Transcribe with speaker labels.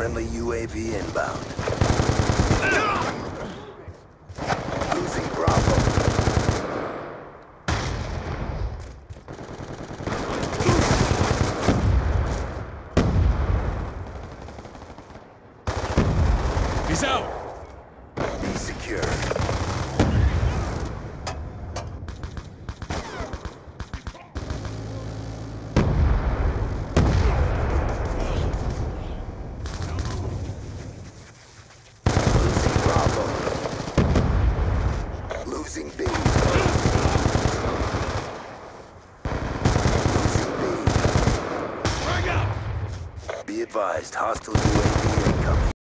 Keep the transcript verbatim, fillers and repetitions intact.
Speaker 1: Friendly U A V inbound. Losing Bravo.
Speaker 2: He's out!
Speaker 1: Be secure. Losing Bravo. Losing B. Losing B.
Speaker 2: Frag out!
Speaker 1: Be advised, hostile U A V incoming.